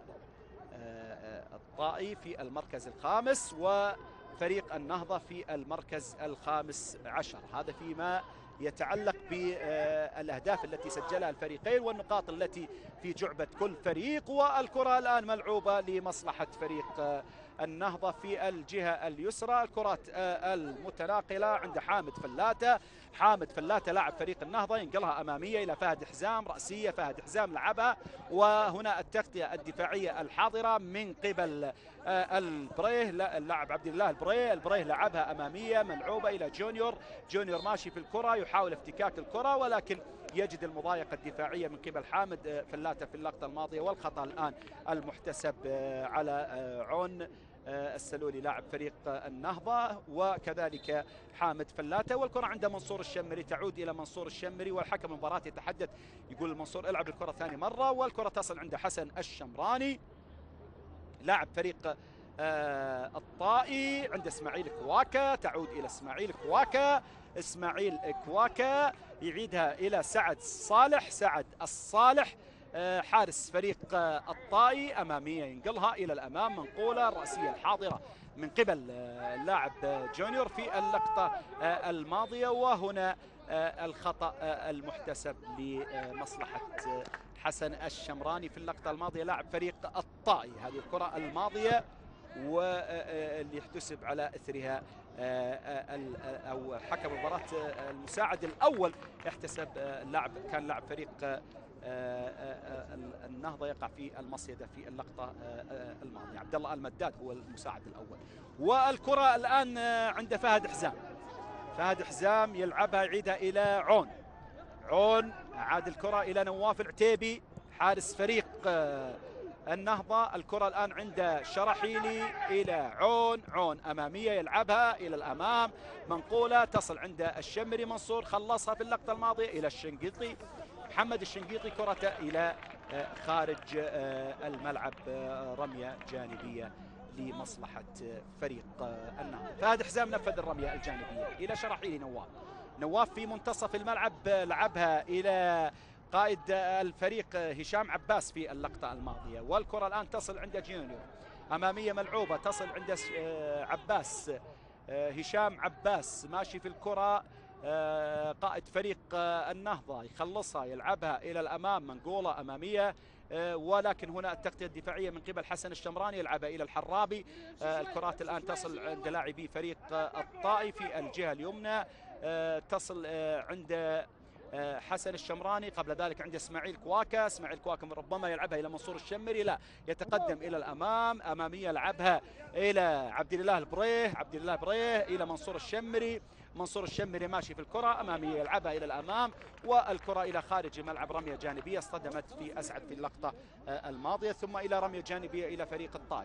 الطائي في المركز الخامس وفريق النهضة في المركز الخامس عشر. هذا فيما يتعلق بالأهداف التي سجلها الفريقين والنقاط التي في جعبة كل فريق. والكرة الآن ملعوبة لمصلحة فريق النهضة في الجهة اليسرى، الكرات المتناقلة عند حامد فلاتة، حامد فلاتة لاعب فريق النهضة ينقلها أمامية إلى فهد حزام، رأسية فهد حزام لعبها، وهنا التغطية الدفاعية الحاضرة من قبل البريه، اللاعب عبد الله البريه، البريه لعبها أمامية ملعوبة إلى جونيور، جونيور ماشي في الكرة يحاول افتكاك الكرة ولكن يجد المضايقة الدفاعية من قبل حامد فلاتة في اللقطة الماضية، والخطأ الآن المحتسب على عون السلولي لاعب فريق النهضة، وكذلك حامد فلاتة. والكرة عند منصور الشمري، تعود إلى منصور الشمري، والحكم المباراة يتحدث يقول منصور العب الكرة ثاني مرة، والكرة تصل عند حسن الشمراني لاعب فريق آه الطائي عند اسماعيل كواكا، تعود الى اسماعيل كواكا، اسماعيل كواكا يعيدها الى سعد صالح، سعد الصالح آه حارس فريق آه الطائي، اماميه ينقلها الى الامام، منقوله الراسيه الحاضره من قبل آه اللاعب جونيور في اللقطه آه الماضيه. وهنا آه الخطا آه المحتسب لمصلحه آه حسن الشمراني في اللقطة الماضية لاعب فريق الطائي. هذه الكرة الماضية واللي يحتسب على إثرها أو حكم المباراة المساعد الأول يحتسب اللاعب كان لاعب فريق النهضة يقع في المصيدة في اللقطة الماضية. عبد الله المداد هو المساعد الأول. والكرة الآن عند فهد حزام، فهد حزام يلعبها يعيدها إلى عون، عون عاد الكرة إلى نواف العتيبي حارس فريق النهضة. الكرة الآن عند شرحيلي إلى عون، عون أمامية يلعبها إلى الأمام، منقولة تصل عند الشمري، منصور خلصها في اللقطة الماضية إلى الشنقيطي، محمد الشنقيطي كرة إلى خارج الملعب، رمية جانبية لمصلحة فريق النهضة. فهد حزام نفذ الرمية الجانبية إلى شرحيلي نواف، نواف في منتصف الملعب لعبها إلى قائد الفريق هشام عباس في اللقطة الماضية. والكرة الآن تصل عند جونيور، أمامية ملعوبة تصل عند عباس، هشام عباس ماشي في الكرة، قائد فريق النهضة يخلصها يلعبها إلى الأمام، منقولة أمامية، ولكن هنا التغطية الدفاعية من قبل حسن الشمراني يلعبها إلى الحرابي. الكرات الآن تصل عند لاعبي فريق الطائي في الجهة اليمنى، تصل عند حسن الشمراني، قبل ذلك عند اسماعيل كواكا، اسماعيل كواكا ربما يلعبها الى منصور الشمري، لا يتقدم الى الامام، اماميه لعبها الى عبد الله البريه، عبد الله البريه الى منصور الشمري، منصور الشمري ماشي في الكره، اماميه يلعبها الى الامام، والكره الى خارج الملعب، رميه جانبيه اصطدمت في اسعد في اللقطه الماضيه، ثم الى رميه جانبيه الى فريق الطائي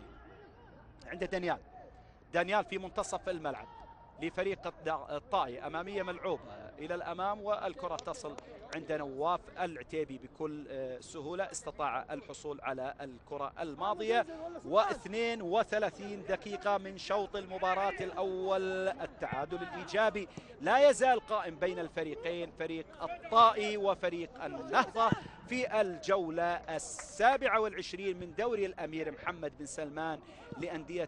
عند دانيال، دانيال في منتصف الملعب لفريق الطائي، أمامية ملعوبة إلى الأمام، والكرة تصل عند نواف العتيبي بكل سهولة، استطاع الحصول على الكرة الماضية. واثنين وثلاثين دقيقة من شوط المباراة الأول، التعادل الإيجابي لا يزال قائم بين الفريقين، فريق الطائي وفريق النهضة، في الجولة السابعة والعشرين من دوري الأمير محمد بن سلمان لأندية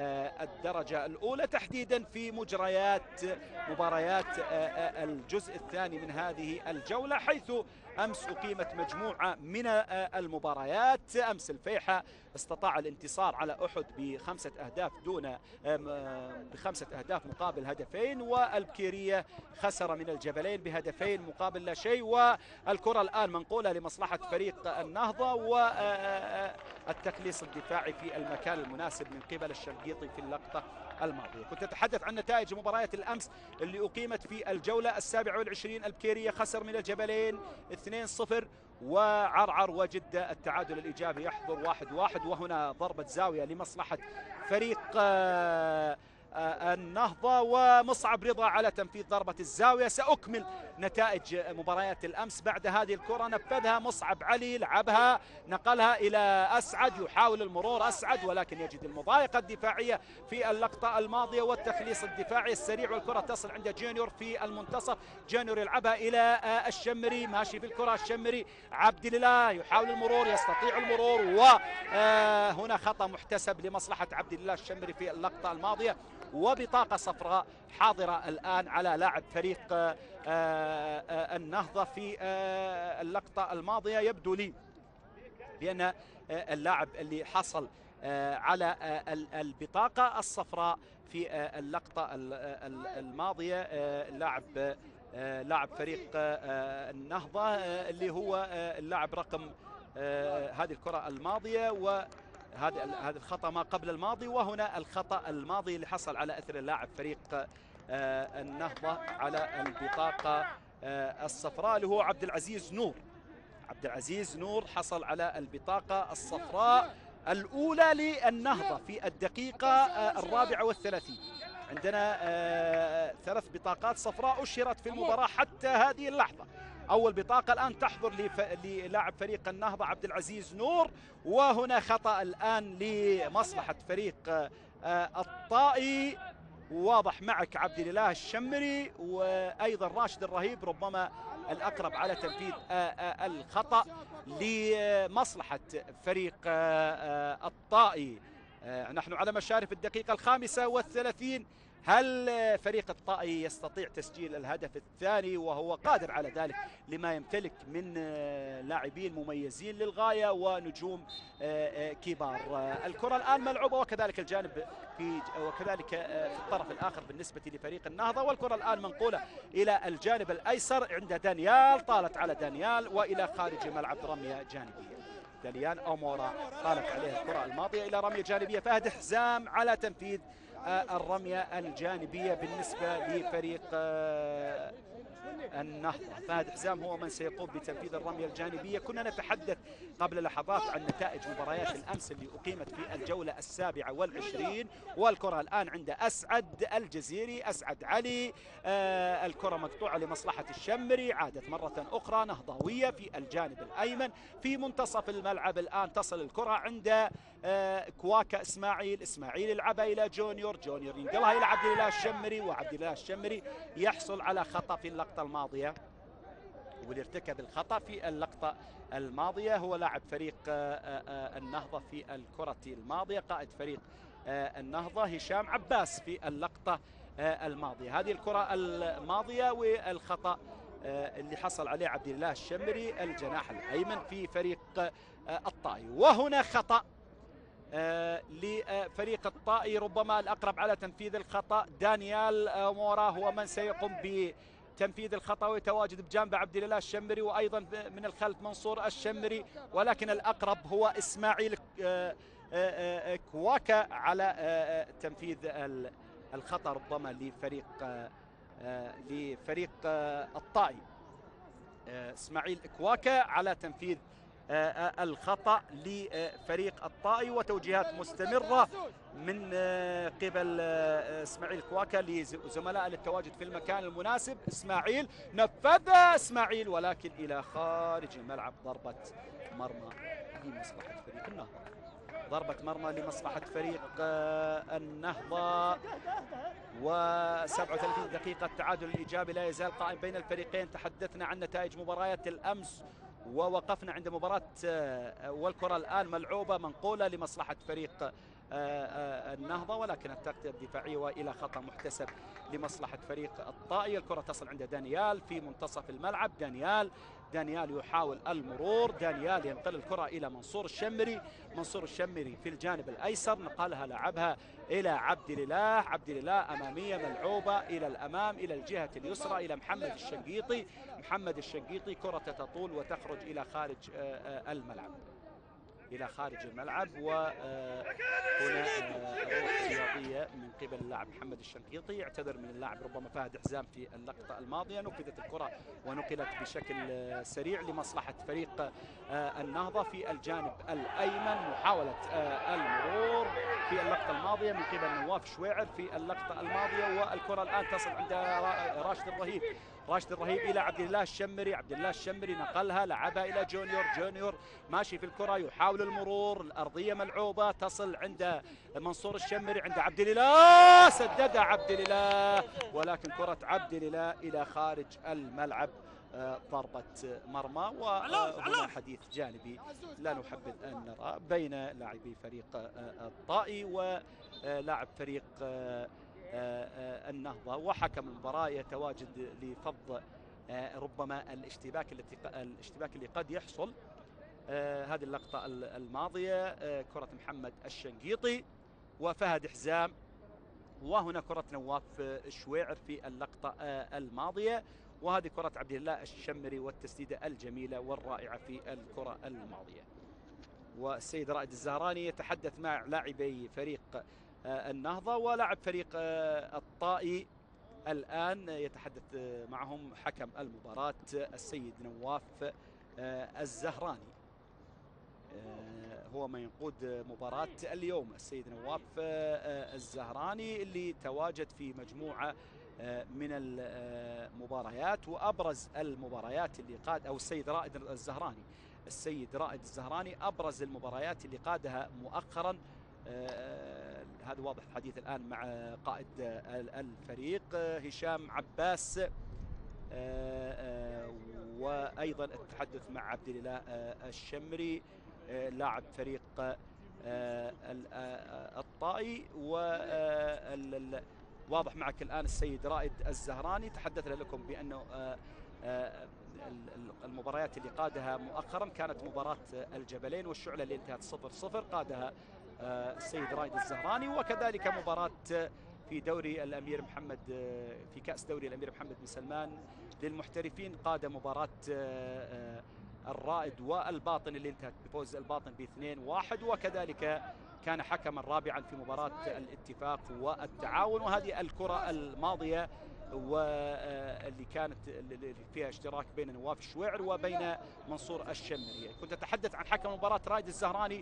الدرجة الأولى، تحديدا في مجريات مباريات الجزء الثاني من هذه الجولة، حيث أمس أقيمت مجموعة من المباريات. أمس الفيحة استطاع الانتصار على أحد بخمسة أهداف دون بخمسة أهداف مقابل هدفين، والبكيرية خسر من الجبلين بهدفين مقابل لا شيء. والكرة الآن منقولة لمصلحة فريق النهضة، والتخليص الدفاعي في المكان المناسب من قبل الشنقيطي في اللقطة الماضية. كنت أتحدث عن نتائج مباريات الأمس اللي أقيمت في الجولة السابعة والعشرين. البكيرية خسر من الجبلين اثنين صفر، وعرعر وجدة التعادل الإيجابي يحضر واحد واحد، وهنا ضربة زاوية لمصلحة فريق النهضة، ومصعب رضا على تنفيذ ضربة الزاوية. سأكمل نتائج مباريات الأمس بعد هذه الكرة، نفذها مصعب علي، لعبها نقلها إلى أسعد، يحاول المرور أسعد ولكن يجد المضايقة الدفاعية في اللقطة الماضية والتخليص الدفاعي السريع، والكرة تصل عند جونيور في المنتصف، جونيور يلعبها إلى الشمري، ماشي في الكرة الشمري، عبد الله يحاول المرور، يستطيع المرور، وهنا خطأ محتسب لمصلحة عبد الله الشمري في اللقطة الماضية، وبطاقة صفراء حاضرة الآن على لاعب فريق النهضة في اللقطة الماضية. يبدو لي بأن اللاعب اللي حصل على البطاقة الصفراء في اللقطة الماضية لاعب لاعب فريق النهضة اللي هو اللاعب رقم هذه الكرة الماضية، و هذا هذا الخطأ ما قبل الماضي، وهنا الخطأ الماضي اللي حصل على اثر اللاعب فريق النهضة على البطاقة الصفراء اللي هو عبد العزيز نور. عبد العزيز نور حصل على البطاقة الصفراء الأولى للنهضة في الدقيقة الرابعة والثلاثين. عندنا ثلاث بطاقات صفراء أشرت في المباراة حتى هذه اللحظة. أول بطاقة الآن تحضر للاعب فريق النهضة عبد العزيز نور، وهنا خطأ الآن لمصلحة فريق الطائي. واضح معك عبد الاله الشمري وايضا راشد الرهيب ربما الاقرب على تنفيذ الخطا لمصلحه فريق الطائي. نحن على مشارف الدقيقه الخامسه والثلاثين. هل فريق الطائي يستطيع تسجيل الهدف الثاني وهو قادر على ذلك لما يمتلك من لاعبين مميزين للغاية ونجوم كبار؟ الكرة الآن ملعوبة وكذلك الجانب في وكذلك في الطرف الآخر بالنسبة لفريق النهضة، والكرة الآن منقولة إلى الجانب الأيسر عند دانيال، طالت على دانيال وإلى خارج الملعب رمية جانبية. داليان أومورا طالت عليها الكرة الماضية إلى رمية جانبية. فهد حزام على تنفيذ الرمية الجانبية بالنسبة لفريق النهضة. فهد حزام هو من سيقوم بتنفيذ الرمية الجانبية. كنا نتحدث قبل لحظات عن نتائج مباريات الأمس اللي أقيمت في الجولة السابعة والعشرين، والكرة الآن عند أسعد الجزيري، أسعد علي. آه الكرة مقطوعة لمصلحة الشمري، عادت مرة أخرى نهضوية في الجانب الأيمن في منتصف الملعب. الآن تصل الكرة عند آه كواكا إسماعيل، إسماعيل يلعبها إلى جونيور، جونيور ينقلها إلى عبد الله الشمري، وعبد الله الشمري يحصل على خطأ في اللقطة الماضية. واللي ارتكب الخطأ في اللقطة الماضية هو لاعب فريق النهضة في الكرة الماضية، قائد فريق النهضة هشام عباس في اللقطة الماضية. هذه الكرة الماضية والخطأ اللي حصل عليه عبد الله الشمري الجناح الأيمن في فريق الطائي. وهنا خطأ لفريق الطائي، ربما الأقرب على تنفيذ الخطأ دانيال مورا هو من سيقوم بتنفيذ الخطأ ويتواجد بجانب عبد الله الشمري، وأيضا من الخلف منصور الشمري، ولكن الأقرب هو إسماعيل كواكا على تنفيذ الخطأ ربما لفريق لفريق الطائي. إسماعيل كواكا على تنفيذ الخطأ لفريق الطائي، وتوجيهات مستمرة من قبل إسماعيل كواكا لزملاء للتواجد في المكان المناسب. إسماعيل نفذها إسماعيل ولكن إلى خارج الملعب، ضربة مرمى لمصلحة فريق النهضة. ضربة مرمى لمصلحة فريق النهضة. وسبعة وثلاثين دقيقة التعادل الإيجابي لا يزال قائم بين الفريقين. تحدثنا عن نتائج مباريات الأمس ووقفنا عند مباراة والكرة الآن ملعوبة منقولة لمصلحة فريق النهضة، ولكن التغطية الدفاعية وإلى خطأ محتسب لمصلحة فريق الطائي. الكرة تصل عند دانيال في منتصف الملعب. دانيال دانيال يحاول المرور، دانيال ينقل الكرة إلى منصور الشمري، منصور الشمري في الجانب الأيسر نقلها لعبها إلى عبد الإله، عبد الإله أمامية ملعوبة إلى الأمام إلى الجهة اليسرى إلى محمد الشنقيطي، محمد الشنقيطي كرة تطول وتخرج إلى خارج الملعب إلى خارج الملعب. وهنا روح رياضية من قبل اللاعب محمد الشنقيطي، يعتذر من اللاعب ربما فهد حزام في اللقطة الماضية. نفذت الكرة ونقلت بشكل سريع لمصلحة فريق النهضة في الجانب الأيمن. محاولة المرور في اللقطة الماضية من قبل نواف شويعر في اللقطة الماضية، والكرة الآن تصل عند راشد الرهيب، راشد الرهيب إلى عبد الله الشمري، عبد الله الشمري نقلها لعبها إلى جونيور، جونيور ماشي في الكرة يحاول المرور، الأرضية ملعوبة تصل عند منصور الشمري عند عبد الإله، سددها عبد الإله ولكن كرة عبد الإله إلى خارج الملعب، ضربة مرمى. وهنا حديث جانبي لا نحبذ أن نرى بين لاعبي فريق الطائي ولاعب فريق النهضة، وحكم المباراة يتواجد لفض ربما الاشتباك التي الاشتباك اللي قد يحصل. هذه اللقطة الماضية كرة محمد الشنقيطي وفهد حزام، وهنا كرة نواف شويعر في اللقطة الماضية، وهذه كرة عبد الله الشمري والتسديدة الجميلة والرائعة في الكرة الماضية. والسيد رائد الزهراني يتحدث مع لاعبي فريق النهضة ولاعب فريق الطائي، الآن يتحدث معهم حكم المباراة السيد نواف الزهراني. هو من يقود مباراة اليوم السيد نواف الزهراني اللي تواجد في مجموعة من المباريات، وأبرز المباريات اللي قاد أو السيد رائد الزهراني السيد رائد الزهراني أبرز المباريات اللي قادها مؤخرا. هذا واضح الحديث الآن مع قائد الفريق هشام عباس، وأيضا التحدث مع عبد الاله الشمري لاعب فريق الطائي. وواضح معك الآن السيد رائد الزهراني. تحدثنا لكم بأنه المباريات اللي قادها مؤخرا كانت مباراة الجبلين والشعلة اللي انتهت صفر صفر قادها السيد رائد الزهراني، وكذلك مباراة في دوري الأمير محمد في كأس دوري الأمير محمد بن سلمان للمحترفين قاد مباراة الرائد والباطن اللي انتهت بفوز الباطن باثنين واحد، وكذلك كان حكما رابعا في مباراة الاتفاق والتعاون. وهذه الكرة الماضية واللي كانت اللي فيها اشتراك بين نواف الشويعر وبين منصور الشمري. كنت أتحدث عن حكم مباراة رائد الزهراني،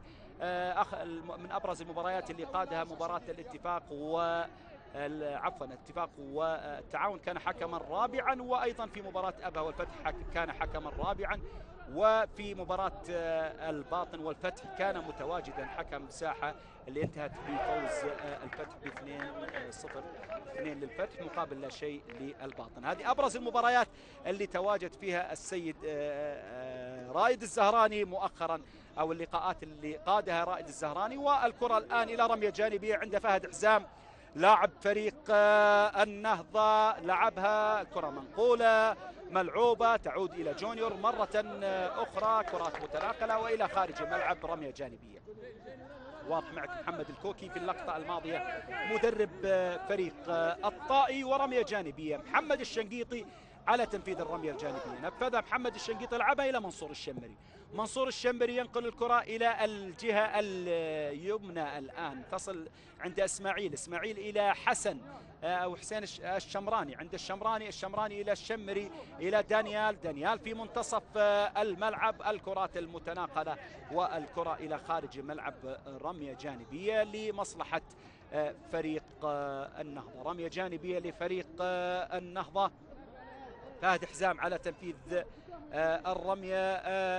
من أبرز المباريات اللي قادها مباراة الاتفاق و عفوا الاتفاق والتعاون كان حكما رابعا، وأيضا في مباراة أبها والفتح كان حكما رابعا، وفي مباراة الباطن والفتح كان متواجدا حكم ساحة اللي انتهت بفوز الفتح باثنين صفر اثنين للفتح مقابل لا شيء للباطن. هذه أبرز المباريات اللي تواجد فيها السيد رائد الزهراني مؤخرا، أو اللقاءات اللي قادها رائد الزهراني. والكرة الآن إلى رمية جانبية عند فهد حزام لاعب فريق النهضة، لعبها كرة منقولة ملعوبة تعود إلى جونيور مرة أخرى، كرات متناقلة وإلى خارج الملعب رمية جانبية. واضح معك محمد الكوكي في اللقطة الماضية مدرب فريق الطائي، ورمية جانبية محمد الشنقيطي على تنفيذ الرمية الجانبية. نفذها محمد الشنقيطي، لعبها إلى منصور الشمري. منصور الشمري ينقل الكرة إلى الجهة اليمنى، الآن تصل عند إسماعيل، إسماعيل إلى حسن أو حسين الشمراني، عند الشمراني، الشمراني إلى الشمري إلى دانيال، دانيال في منتصف الملعب. الكرات المتناقلة والكرة إلى خارج الملعب رمية جانبية لمصلحة فريق النهضة، رمية جانبية لفريق النهضة. فهد حزام على تنفيذ الرمية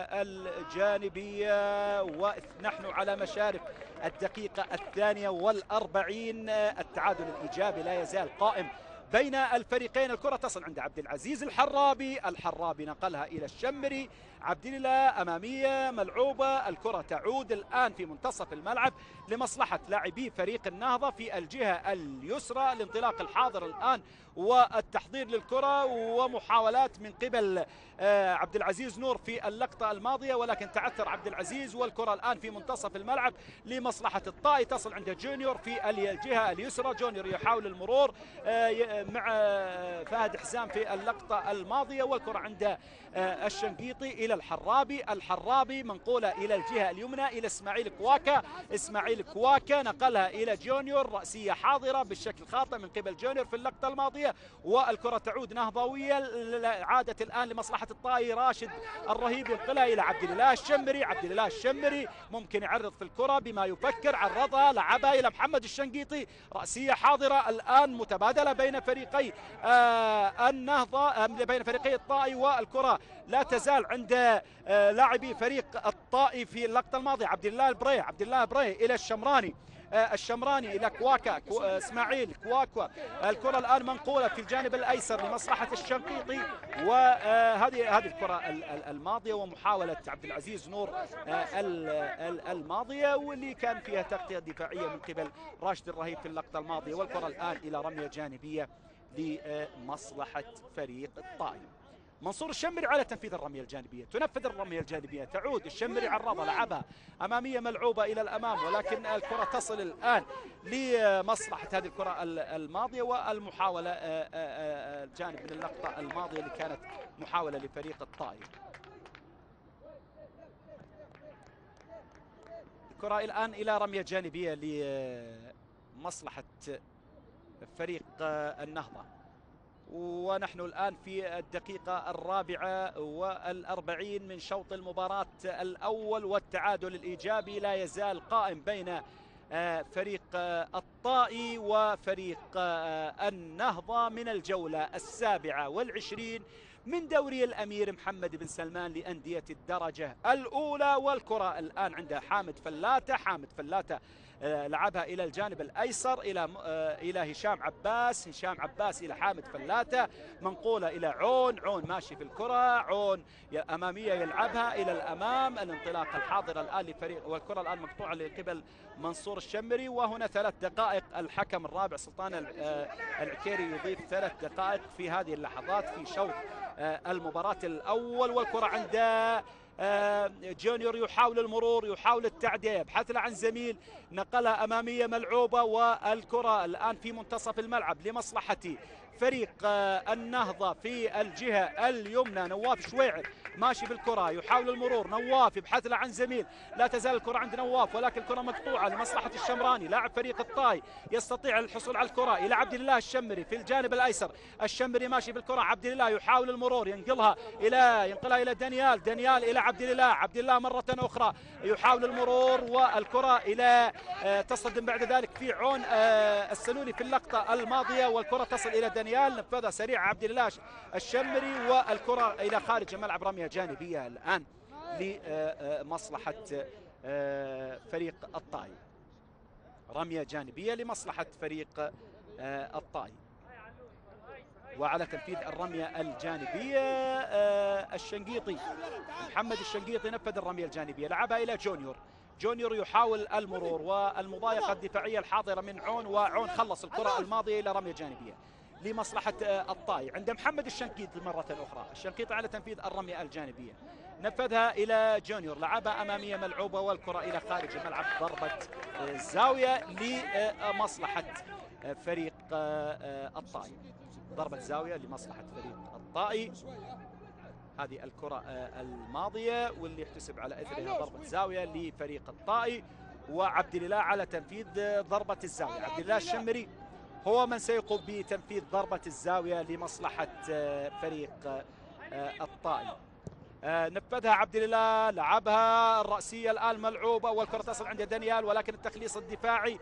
الجانبية، ونحن على مشارف الدقيقة الثانية والأربعين. التعادل الإيجابي لا يزال قائم بين الفريقين. الكرة تصل عند عبد العزيز الحرابي، الحرابي نقلها إلى الشمري، عبد الله أمامية ملعوبة. الكرة تعود الآن في منتصف الملعب لمصلحة لاعبي فريق النهضة في الجهة اليسرى. الانطلاق الحاضر الآن والتحضير للكرة ومحاولات من قبل عبد العزيز نور في اللقطة الماضية، ولكن تعثر عبد العزيز. والكرة الآن في منتصف الملعب لمصلحة الطائي، تصل عند جونيور في الجهة اليسرى. جونيور يحاول المرور مع فهد حزام في اللقطة الماضية، والكرة عند الشنقيطي إلى الحرابي، الحرابي منقولة إلى الجهة اليمنى إلى إسماعيل كواكا، إسماعيل كواكا نقلها إلى جونيور، رأسية حاضرة بالشكل خاطئ من قبل جونيور في اللقطة الماضية. والكرة تعود نهضوية، عادت الآن لمصلحة الطائي. راشد الرهيب ينقلها إلى عبد الاله الشمري، عبد الاله الشمري ممكن يعرض في الكرة بما يفكر، عرضها لعبها إلى محمد الشنقيطي، رأسية حاضرة الآن متبادلة بين فريقي آه النهضة آه بين فريقي الطائي. والكرة لا تزال عند آه لاعبي فريق الطائي في اللقطة الماضية. عبد الله البري، عبد الله البري إلى الشمراني، آه الشمراني إلى كواكا، كو آه اسماعيل كواكا. الكرة الآن منقولة في الجانب الأيسر لمصلحة الشنقيطي. وهذه هذه الكرة الماضية ومحاولة عبد العزيز نور آه الماضية، واللي كان فيها تغطية دفاعية من قبل راشد الرهيب في اللقطة الماضية. والكرة الآن إلى رمية جانبية لمصلحة فريق الطائي. منصور الشمري على تنفيذ الرمية الجانبية، تنفذ الرمية الجانبية، تعود الشمري عرضها، لعبها أمامية ملعوبة إلى الأمام، ولكن الكرة تصل الآن لمصلحة هذه الكرة الماضية. والمحاولة الجانب من اللقطة الماضية اللي كانت محاولة لفريق الطائي. الكرة الآن إلى رمية جانبية لمصلحة فريق النهضة. ونحن الآن في الدقيقة الرابعة والأربعين من شوط المباراة الأول، والتعادل الإيجابي لا يزال قائم بين فريق الطائي وفريق النهضة من الجولة السابعة والعشرين من دوري الأمير محمد بن سلمان لأندية الدرجة الأولى. والكرة الآن عند حامد فلاتة. حامد فلاتة لعبها إلى الجانب الأيسر إلى إلى هشام عباس. هشام عباس إلى حامد فلاتة، منقولة إلى عون. عون ماشي في الكرة. عون أمامية يلعبها إلى الأمام. الانطلاق الحاضر الآن لفريق، والكرة الآن مقطوعة لقبل منصور الشمري. وهنا ثلاث دقائق. الحكم الرابع سلطان العكيري يضيف ثلاث دقائق في هذه اللحظات في شوط المباراة الأول. والكرة عند جونيور يحاول المرور، يحاول التعدية، يبحث عن زميل، نقلها أمامية ملعوبة. والكرة الآن في منتصف الملعب لمصلحة فريق النهضة في الجهة اليمنى. نواف شويعر ماشي بالكرة يحاول المرور. نواف يبحث له عن زميل، لا تزال الكرة عند نواف، ولكن الكرة مقطوعة لمصلحة الشمراني لاعب فريق الطائي، يستطيع الحصول على الكرة إلى عبد الله الشمري في الجانب الأيسر. الشمري ماشي بالكرة. عبد الله يحاول المرور، ينقلها إلى ينقلها إلى دانيال. دانيال إلى عبد الله. عبد الله مرة أخرى يحاول المرور، والكرة إلى تصدم بعد ذلك في عون السلولي في اللقطة الماضية، والكرة تصل إلى دانيال. نفذها سريع عبد الله الشمري، والكرة إلى خارج الملعب. رمية جانبية الآن لمصلحة فريق الطائي. رمية جانبية لمصلحة فريق الطائي. وعلى تنفيذ الرمية الجانبية الشنقيطي محمد الشنقيطي نفذ الرمية الجانبية، لعبها إلى جونيور. جونيور يحاول المرور والمضايقة الدفاعية الحاضرة من عون، وعون خلص الكرة الماضية إلى رمية جانبية لمصلحة الطائي. عند محمد الشنقيطي مرة أخرى. الشنقيطي على تنفيذ الرمية الجانبية، نفذها إلى جونيور، لعبها أمامية ملعوبة، والكرة إلى خارج الملعب. ضربة زاوية لمصلحة فريق الطائي. ضربة زاوية لمصلحة فريق الطائي. هذه الكرة الماضية واللي يحتسب على إثرها ضربة زاوية لفريق الطائي. وعبد الله على تنفيذ ضربة الزاوية. عبد الله الشمري هو من سيقوم بتنفيذ ضربة الزاوية لمصلحة فريق الطائي. نفذها عبد الله، لعبها الرأسية الآن ملعوبة، والكرة تصل عند دانيال، ولكن التخليص الدفاعي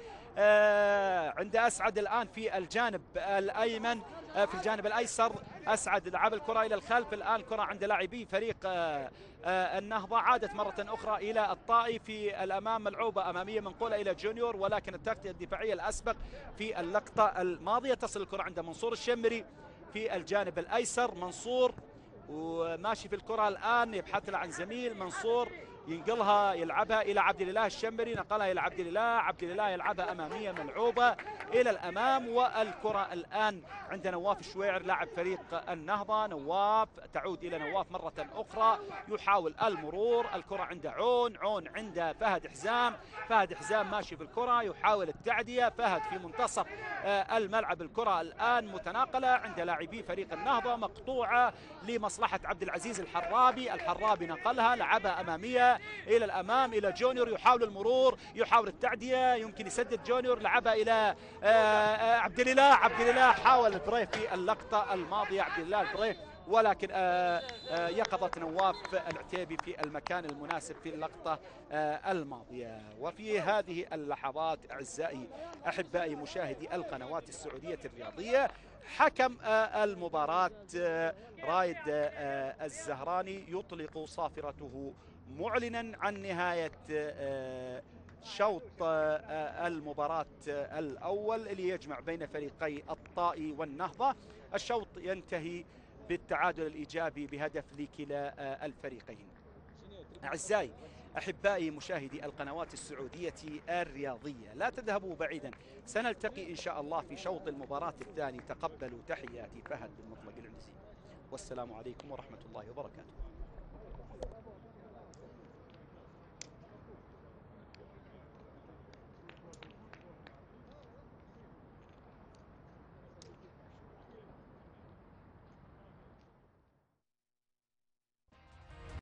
عند أسعد الآن في الجانب الأيمن في الجانب الأيسر. أسعد لعب الكرة إلى الخلف. الآن كرة عند لاعبي فريق النهضة، عادت مرة أخرى إلى الطائي في الأمام، ملعوبة أمامية منقولة إلى جونيور، ولكن التغطية الدفاعية الأسبق في اللقطة الماضية. تصل الكرة عند منصور الشمري في الجانب الأيسر. منصور وماشي في الكرة الآن، يبحث له عن زميل. منصور ينقلها يلعبها إلى عبد الله الشمري، نقلها إلى عبد الله. عبد الله يلعبها أمامية ملعوبة إلى الأمام، والكرة الآن عند نواف الشويعر لاعب فريق النهضة. نواف تعود إلى نواف مرة أخرى، يحاول المرور. الكرة عند عون. عون عند فهد حزام. فهد حزام ماشي في الكرة يحاول التعدية. فهد في منتصف الملعب. الكرة الآن متناقلة عند لاعبي فريق النهضة، مقطوعة لمصلحة عبد العزيز الحرابي. الحرابي نقلها، لعبها أمامية إلى الأمام إلى جونيور، يحاول المرور، يحاول التعدية، يمكن يسدد جونيور. لعبها إلى عبد الله. عبد الله حاول البريه في اللقطة الماضية، عبد الله البريه، ولكن يقظت نواف العتيبي في المكان المناسب في اللقطة الماضية. وفي هذه اللحظات أعزائي أحبائي مشاهدي القنوات السعودية الرياضية، حكم المباراة رايد الزهراني يطلق صافرته معلنا عن نهاية شوط المباراة الأول اللي يجمع بين فريقي الطائي والنهضة. الشوط ينتهي بالتعادل الإيجابي بهدف لكلا الفريقين. أعزائي أحبائي مشاهدي القنوات السعودية الرياضية، لا تذهبوا بعيدا، سنلتقي إن شاء الله في شوط المباراة الثاني. تقبلوا تحياتي فهد بن مطلق العنزي، والسلام عليكم ورحمة الله وبركاته.